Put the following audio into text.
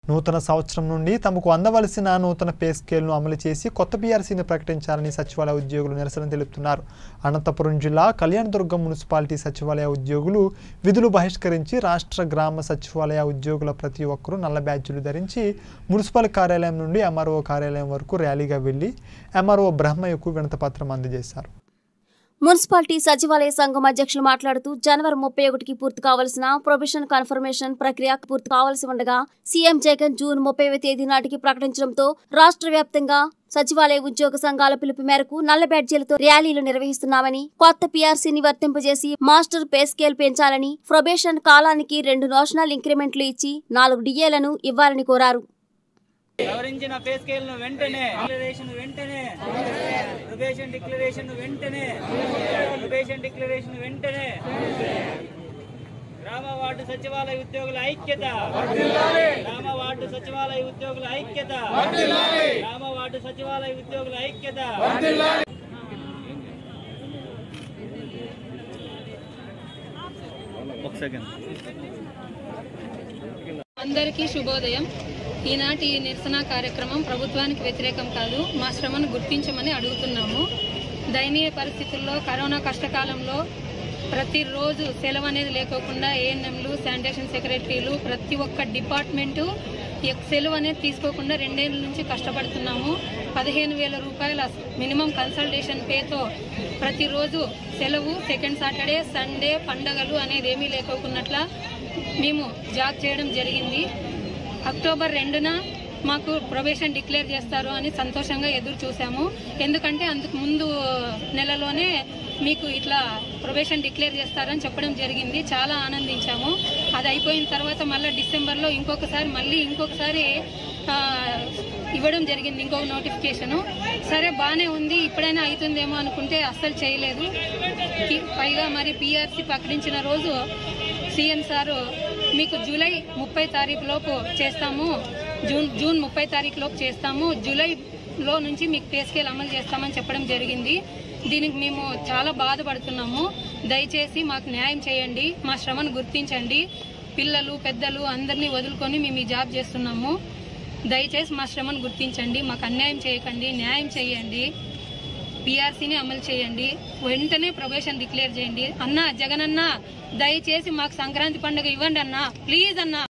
నూతన సంవత్సరం నుండి తమకు అందవలసిన నూతన పే స్కేల్ను అమలు చేసి కొత్త పీఆర్సీని ప్రకటించాలని సచివాలయ ఉద్యోగులు నిరసన తెలుపుతున్నారు. అనంతపురం జిల్లా కళ్యాణదుర్గం మున్సిపాలిటీ సచివాలయ ఉద్యోగులు విధులు బహిష్కరించి రాష్ట్ర గ్రామ సచివాలయ ఉద్యోగుల ప్రతి ఒక్కరూ నల్ల బ్యాడ్జీలు ధరించి మున్సిపల్ కార్యాలయం నుండి ఎంఆర్ఓ కార్యాలయం వరకు ర్యాలీగా వెళ్లి ఎంఆర్ఓ బ్రహ్మయ్యకు వినతిపత్రం అందజేశారు. మున్సిపాలిటీ సచివాలయ సంఘం అధ్యక్షులు మాట్లాడుతూ జనవరి 31కి పూర్తి కావాల్సిన ప్రొబేషన్ కన్ఫర్మేషన్ ప్రక్రియ పూర్తి కావాల్సి ఉండగా సీఎం జగన్ జూన్ 30వ తేదీ నాటికి ప్రకటించడంతో రాష్ట్ర వ్యాప్తంగా సచివాలయ ఉద్యోగ సంఘాల పిలుపు మేరకు నల్ల బ్యాడ్జీలతో ర్యాలీలు నిర్వహిస్తున్నామని, కొత్త పీఆర్సీని వర్తింపజేసి మాస్టర్ పే స్కేల్ పెంచాలని, ప్రొబేషన్ కాలానికి 2 నోషనల్ ఇంక్రిమెంట్లు ఇచ్చి 4 డిఏలను ఇవ్వాలని కోరారు. సవరించిన పే స్కేల్ ను వెంటనే ప్రొబేషన్ డిక్లరేషన్ వెంటనే గ్రామ వార్డు సచివాలయ ఉద్యోగుల ఐక్యత, గ్రామ వార్డు సచివాలయ ఉద్యోగుల ఐక్యత, గ్రామ వార్డు సచివాలయ ఉద్యోగుల ఐక్యత. అందరికీ శుభోదయం. ఈనాటి ఈ నిరసన కార్యక్రమం ప్రభుత్వానికి వ్యతిరేకం కాదు, మా శ్రమను గుర్తించమని అడుగుతున్నాము. దయనీయ పరిస్థితుల్లో కరోనా కష్టకాలంలో ప్రతిరోజు సెలవు అనేది లేకోకుండా ఏఎన్ఎంలు, శానిటేషన్ సెక్రటరీలు ప్రతి ఒక్క డిపార్ట్మెంటు సెలవు అనేది తీసుకోకుండా 2 ఏళ్ల నుంచి కష్టపడుతున్నాము. 15,000 రూపాయల మినిమం కన్సల్టేషన్ పేతో ప్రతిరోజు సెలవు, సెకండ్ సాటర్డే, సండే, పండగలు అనేది ఏమీ లేకోకున్నట్ల మేము జాబ్ చేయడం జరిగింది. అక్టోబర్ 2న మాకు ప్రొబేషన్ డిక్లేర్ చేస్తారు అని సంతోషంగా ఎదురు చూసాము. ఎందుకంటే అంతకు ముందు నెలలోనే మీకు ఇట్లా ప్రొబేషన్ డిక్లేర్ చేస్తారని చెప్పడం జరిగింది. చాలా ఆనందించాము. అది అయిపోయిన తర్వాత మళ్ళీ డిసెంబర్లో ఇంకొకసారి ఇవ్వడం జరిగింది, ఇంకొక నోటిఫికేషను. సరే బాగానే ఉంది, ఇప్పుడైనా అవుతుందేమో అనుకుంటే అస్సలు చేయలేదు. పైగా మరి పీఆర్సీ ప్రకటించిన రోజు సీఎం సారు మీకు జూలై 30 తారీఖు లోపు చేస్తాము, జూన్ 30 తారీఖు లోపు చేస్తాము, జూలైలో నుంచి మీకు పే స్కేల్ అమలు చేస్తామని చెప్పడం జరిగింది. దీనికి మేము చాలా బాధపడుతున్నాము. దయచేసి మాకు న్యాయం చేయండి, మా శ్రమను గుర్తించండి. పిల్లలు పెద్దలు అందరినీ వదులుకొని మేము ఈ జాబ్ చేస్తున్నాము. దయచేసి మా శ్రమను గుర్తించండి, మాకు అన్యాయం చేయకండి, న్యాయం చేయండి. పీఆర్సీని అమలు చేయండి, వెంటనే ప్రొబేషన్ డిక్లేర్ చేయండి. అన్నా జగన్ అన్న, దయచేసి మాకు సంక్రాంతి పండుగ ఇవ్వండి అన్నా, ప్లీజ్ అన్నా.